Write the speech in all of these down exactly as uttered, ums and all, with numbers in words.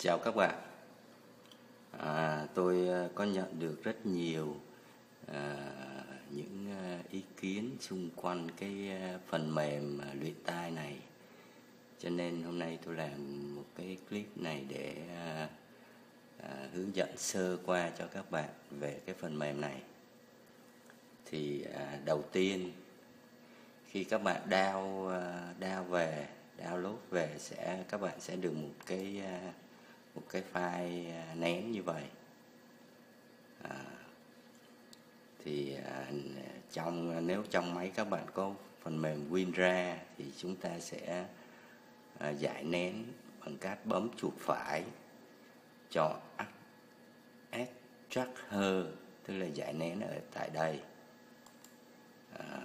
Chào các bạn. À, tôi có nhận được rất nhiều à, những ý kiến xung quanh cái phần mềm luyện tai này, cho nên hôm nay tôi làm một cái clip này để à, à, hướng dẫn sơ qua cho các bạn về cái phần mềm này. Thì à, đầu tiên khi các bạn down down về download về sẽ các bạn sẽ được một cái một cái file nén như vậy. À, thì à, trong nếu trong máy các bạn có phần mềm WinRAR thì chúng ta sẽ à, giải nén bằng cách bấm chuột phải, chọn Extract Her, tức là giải nén ở tại đây. À,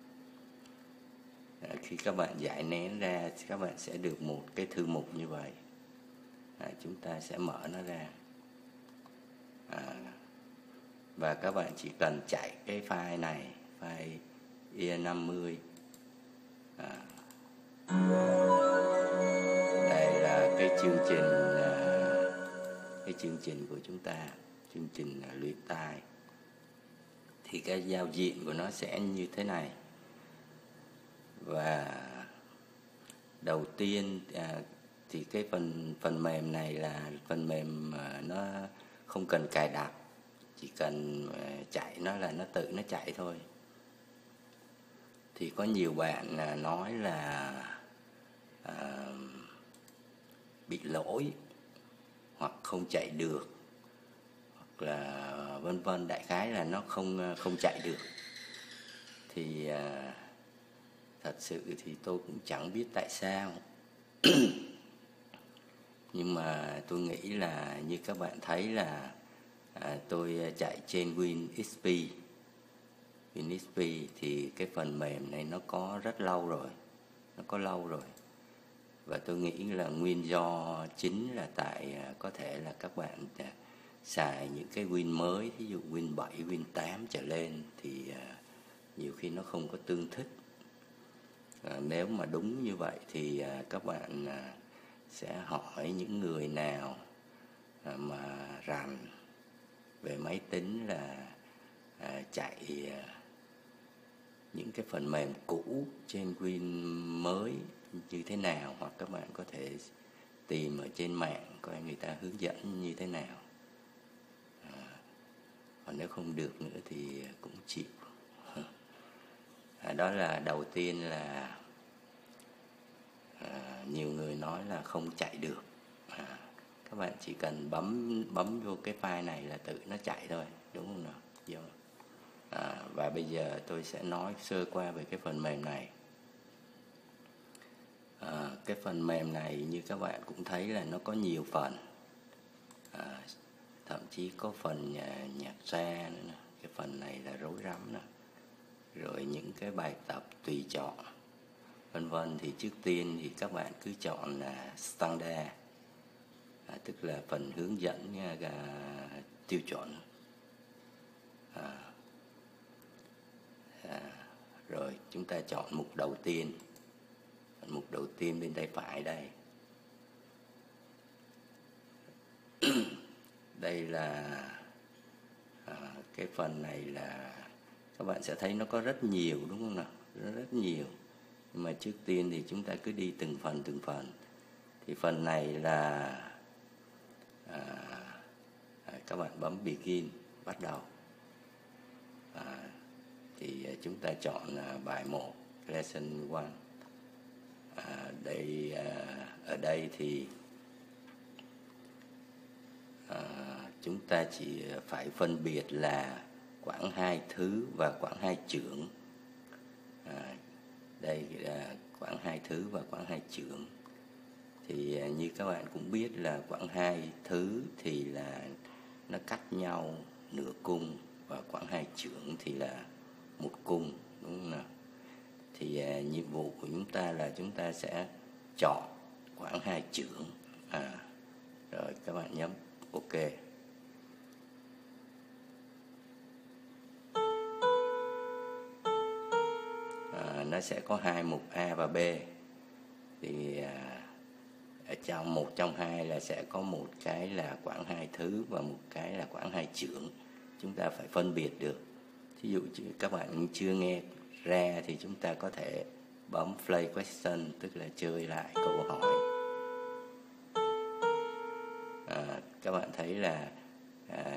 khi các bạn giải nén ra thì các bạn sẽ được một cái thư mục như vậy. À, chúng ta sẽ mở nó ra. À, và các bạn chỉ cần chạy cái file này, file i a năm mươi. À, đây là cái chương trình cái chương trình của chúng ta, chương trình luyện tai. Thì cái giao diện của nó sẽ như thế này. Và đầu tiên à, thì cái phần phần mềm này là phần mềm mà nó không cần cài đặt, chỉ cần chạy nó là nó tự nó chạy thôi. Thì có nhiều bạn nói là à, bị lỗi hoặc không chạy được, hoặc là vân vân, đại khái là nó không không chạy được. Thì à, thật sự thì tôi cũng chẳng biết tại sao. Nhưng mà tôi nghĩ là như các bạn thấy là à, tôi chạy trên WinXP. WinXP thì cái phần mềm này nó có rất lâu rồi, nó có lâu rồi. Và tôi nghĩ là nguyên do chính là tại à, có thể là các bạn à, xài những cái Win mới, ví dụ Win bảy, Win tám trở lên thì à, nhiều khi nó không có tương thích. À, nếu mà đúng như vậy thì à, các bạn à, sẽ hỏi những người nào à, mà rành về máy tính là à, chạy à, những cái phần mềm cũ trên Win mới như thế nào, hoặc các bạn có thể tìm ở trên mạng coi người ta hướng dẫn như thế nào. À, còn nếu không được nữa thì cũng chịu. À, đó là đầu tiên là à, nhiều người nói là không chạy được. À, các bạn chỉ cần bấm bấm vô cái file này là tự nó chạy thôi, đúng không nào? Vô. À, và bây giờ tôi sẽ nói sơ qua về cái phần mềm này. À, cái phần mềm này như các bạn cũng thấy là nó có nhiều phần. À, thậm chí có phần nhà, nhạc ra nữa nè. Cái phần này là rối rắm nè. Rồi những cái bài tập tùy chọn, vân vân. Thì trước tiên thì các bạn cứ chọn là standard, à, tức là phần hướng dẫn à, tiêu chuẩn. À, à, rồi chúng ta chọn mục đầu tiên. Mục đầu tiên bên tay phải đây. Đây là à, cái phần này là các bạn sẽ thấy nó có rất nhiều, đúng không nào? Rất, rất nhiều. Nhưng mà trước tiên thì chúng ta cứ đi từng phần từng phần. Thì phần này là à, à, các bạn bấm begin, bắt đầu. À, thì chúng ta chọn à, bài một, lesson one. À, đây à, ở đây thì à, chúng ta chỉ phải phân biệt là quãng hai thứ và quãng hai chưởng. À, đây là quãng hai thứ và quãng hai chưởng. Thì à, như các bạn cũng biết là quãng hai thứ thì là nó cắt nhau nửa cung, và quãng hai chưởng thì là một cung, đúng không nào? Thì à, nhiệm vụ của chúng ta là chúng ta sẽ chọn quãng hai chưởng. À, rồi các bạn nhấn OK. À, nó sẽ có hai mục A và B. Thì à, ở trong một trong hai là sẽ có một cái là quãng hai thứ và một cái là quãng hai chưởng. Chúng ta phải phân biệt được. Thí dụ các bạn chưa nghe ra thì chúng ta có thể bấm play question, tức là chơi lại câu hỏi. À, các bạn thấy là à,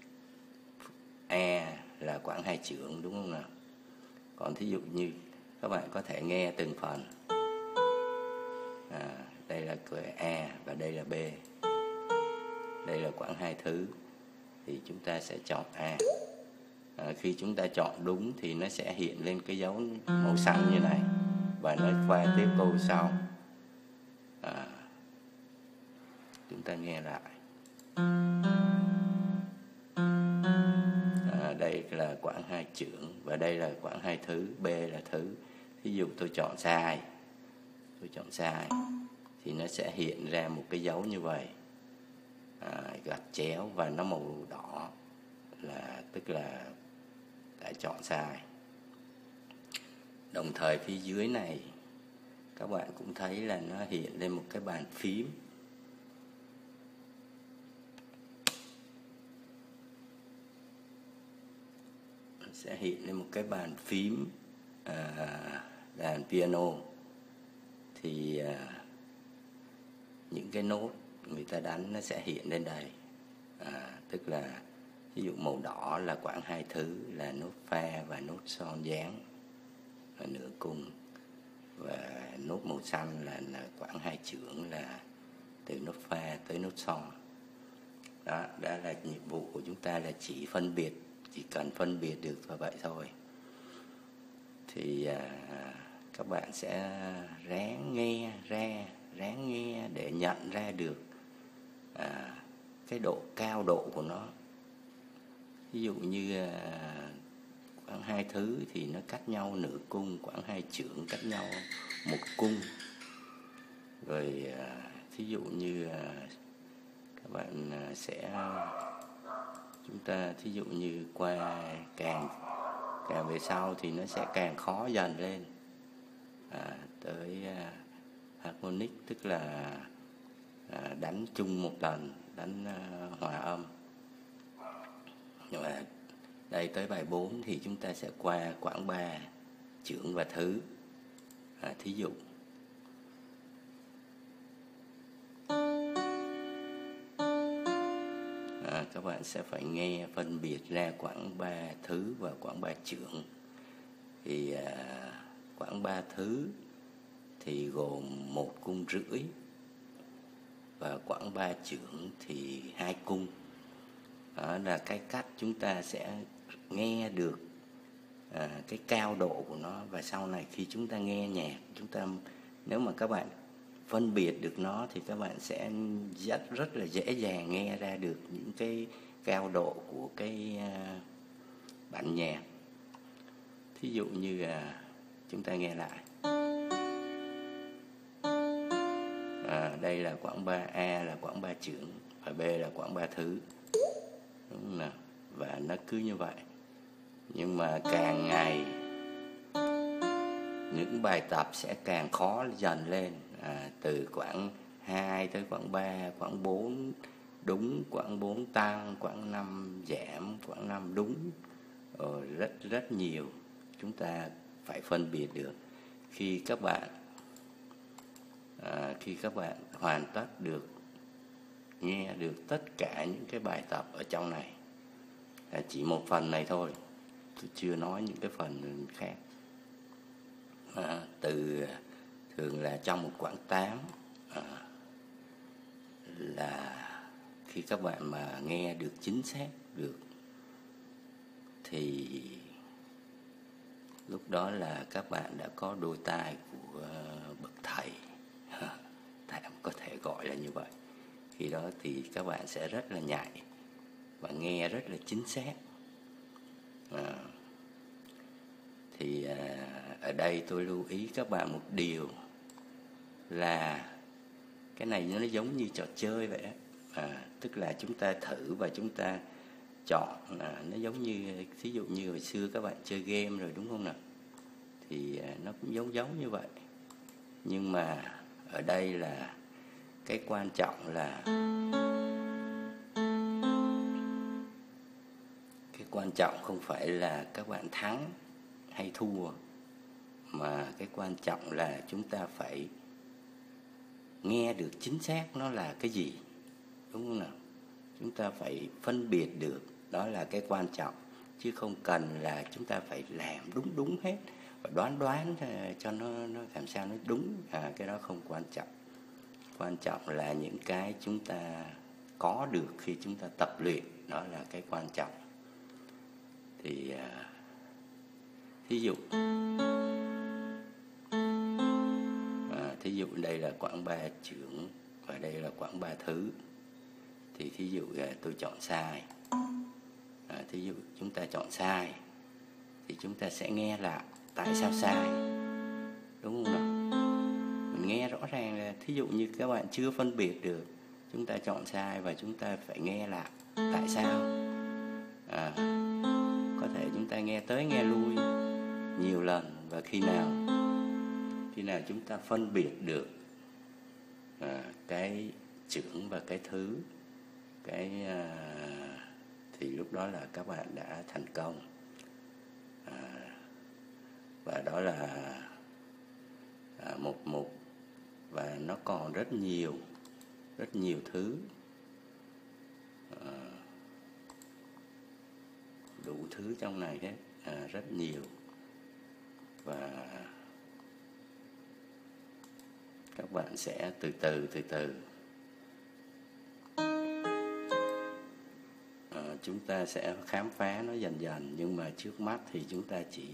A là quãng hai chưởng đúng không nào? Còn thí dụ như các bạn có thể nghe từng phần. À, đây là cửa A và đây là B. Đây là quãng hai thứ thì chúng ta sẽ chọn A. À, khi chúng ta chọn đúng thì nó sẽ hiện lên cái dấu màu xanh như này và nó qua tiếp câu sau. À, chúng ta nghe lại. À, đây là quãng hai chưởng và đây là quãng hai thứ, B là thứ. Ví dụ tôi chọn sai, tôi chọn sai thì nó sẽ hiện ra một cái dấu như vậy, à, gạch chéo và nó màu đỏ, là tức là đã chọn sai. Đồng thời phía dưới này các bạn cũng thấy là nó hiện lên một cái bàn phím. Nó sẽ hiện lên một cái bàn phím à, đàn piano. Thì à, những cái nốt người ta đánh nó sẽ hiện lên đây. À, tức là ví dụ màu đỏ là quãng hai thứ, là nốt pha và nốt son dáng và nửa cung, và nốt màu xanh là, là quãng hai chưởng, là từ nốt pha tới nốt son. Đó, đó là nhiệm vụ của chúng ta, là chỉ phân biệt, chỉ cần phân biệt được và vậy thôi. Thì à, các bạn sẽ ráng nghe ra, ráng nghe để nhận ra được à, cái độ cao độ của nó. Ví dụ như à, quãng hai thứ thì nó cách nhau nửa cung, quãng hai chưởng cách nhau một cung. Rồi à, thí dụ như à, các bạn à, sẽ chúng ta thí dụ như qua càng càng về sau thì nó sẽ càng khó dần lên, à, tới à, harmonic, tức là à, đánh chung một lần, đánh à, hòa âm. Nhưng mà đây tới bài bốn thì chúng ta sẽ qua quãng ba chưởng và thứ. À, thí dụ à, các bạn sẽ phải nghe phân biệt ra quãng ba thứ và quãng ba chưởng. Thì à, quãng ba thứ thì gồm một cung rưỡi và quãng ba chưởng thì hai cung. Đó là cái cách chúng ta sẽ nghe được à, cái cao độ của nó. Và sau này khi chúng ta nghe nhạc, chúng ta nếu mà các bạn phân biệt được nó thì các bạn sẽ rất rất là dễ dàng nghe ra được những cái cao độ của cái à, bản nhạc. Thí dụ như à, chúng ta nghe lại. À, đây là quãng ba, A là quãng ba chưởng và B là quãng ba thứ. Đúng không nào? Và nó cứ như vậy. Nhưng mà càng ngày những bài tập sẽ càng khó dần lên, à, từ quãng hai tới quãng ba, quãng bốn đúng, quãng bốn tăng, quãng năm giảm, quãng năm đúng, ờ, rất rất nhiều. Chúng ta phải phân biệt được. Khi các bạn à, khi các bạn hoàn tất được nghe được tất cả những cái bài tập ở trong này, à, chỉ một phần này thôi, tôi chưa nói những cái phần khác. À, từ thường là trong một quãng tám à, là khi các bạn mà nghe được chính xác được thì lúc đó là các bạn đã có đôi tai của bậc thầy, tạm có thể gọi là như vậy. Khi đó thì các bạn sẽ rất là nhạy và nghe rất là chính xác. À, thì à, ở đây tôi lưu ý các bạn một điều là cái này nó giống như trò chơi vậy đó. À, tức là chúng ta thử và chúng ta chọn, à, nó giống như ví dụ như hồi xưa các bạn chơi game rồi đúng không nào, thì à, nó cũng giống giống như vậy. Nhưng mà ở đây là cái quan trọng là cái quan trọng không phải là các bạn thắng hay thua, mà cái quan trọng là chúng ta phải nghe được chính xác nó là cái gì, đúng không nào? Chúng ta phải phân biệt được, đó là cái quan trọng, chứ không cần là chúng ta phải làm đúng đúng hết và đoán đoán cho nó nó làm sao nó đúng. À, cái đó không quan trọng. Quan trọng là những cái chúng ta có được khi chúng ta tập luyện, đó là cái quan trọng. Thì à, thí dụ à, thí dụ đây là quãng ba chưởng và đây là quãng ba thứ. Thì thí dụ là tôi chọn sai, à, thí dụ chúng ta chọn sai thì chúng ta sẽ nghe lại tại sao sai, đúng không nào? Mình nghe rõ ràng là thí dụ như các bạn chưa phân biệt được, chúng ta chọn sai và chúng ta phải nghe lại tại sao. À, có thể chúng ta nghe tới nghe lui nhiều lần, và khi nào khi nào chúng ta phân biệt được à, cái chưởng và cái thứ, cái à, thì lúc đó là các bạn đã thành công. À, và đó là à, một mục, và nó còn rất nhiều rất nhiều thứ, à, đủ thứ trong này hết, à, rất nhiều. Và các bạn sẽ từ từ từ từ à, chúng ta sẽ khám phá nó dần dần. Nhưng mà trước mắt thì chúng ta chỉ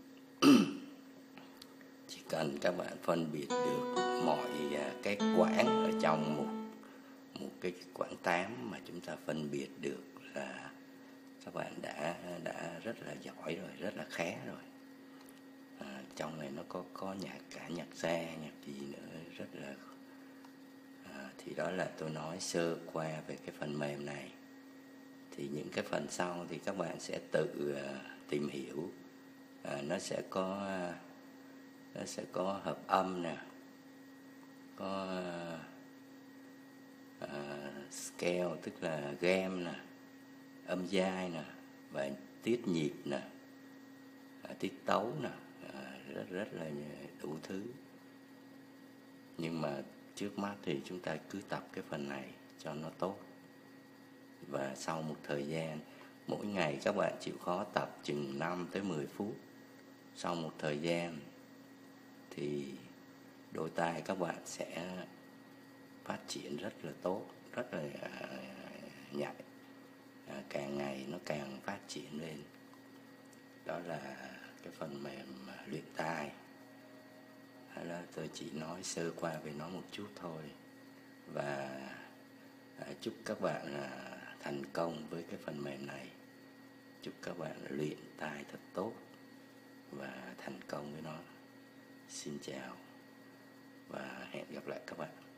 chỉ cần các bạn phân biệt được mọi à, cái quãng ở trong một một cái quãng tám mà chúng ta phân biệt được là các bạn đã đã rất là giỏi rồi, rất là khá rồi. À, trong này nó có có nhạc cả nhạc gia, nhạc gì nữa, rất là à, thì đó là tôi nói sơ qua về cái phần mềm này. Thì những cái phần sau thì các bạn sẽ tự uh, tìm hiểu. À, nó sẽ có uh, nó sẽ có hợp âm nè, có uh, uh, scale tức là gam nè, âm giai nè, và tiết nhịp nè, uh, tiết tấu nè, uh, rất rất là đủ thứ. Nhưng mà trước mắt thì chúng ta cứ tập cái phần này cho nó tốt. Và sau một thời gian, mỗi ngày các bạn chịu khó tập chừng năm tới mười phút. Sau một thời gian thì đôi tai các bạn sẽ phát triển rất là tốt, rất là nhạy, à, càng ngày nó càng phát triển lên. Đó là cái phần mềm luyện tai. Đó, tôi chỉ nói sơ qua về nó một chút thôi. Và à, chúc các bạn à, thành công với cái phần mềm này. Chúc các bạn luyện tai thật tốt và thành công với nó. Xin chào và hẹn gặp lại các bạn.